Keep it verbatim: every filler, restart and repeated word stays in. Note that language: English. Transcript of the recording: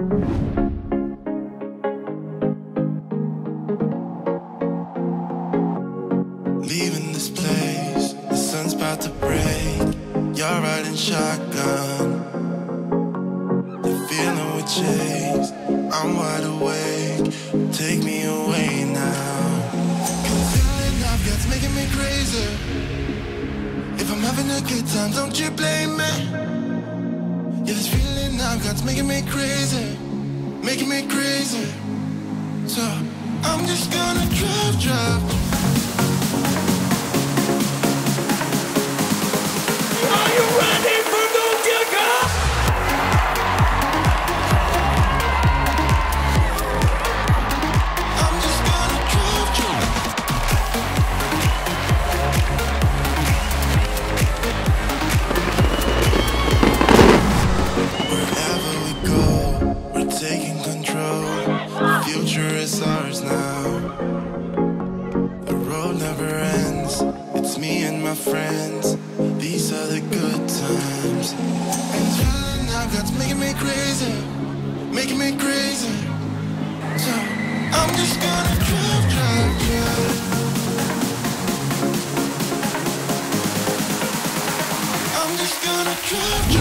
Leaving this place, the sun's about to break. You're riding shotgun, the feeling we chase. I'm wide awake, take me away now. The feeling I've got's making me crazy. If I'm having a good time, don't you blame me. Yeah, this feeling I've got's making me crazy, making me crazy. So I'm just gonna drive, drive. Are you ready for Gothia Cup? I'm just gonna drive, drive. Wherever we go, we're taking control. The future is ours now. The road never ends. It's me and my friends. These are the good times. And this feeling I've got's making me crazy, making me crazy. So I'm just gonna drive, drive, drive. I'm just gonna drive, drive.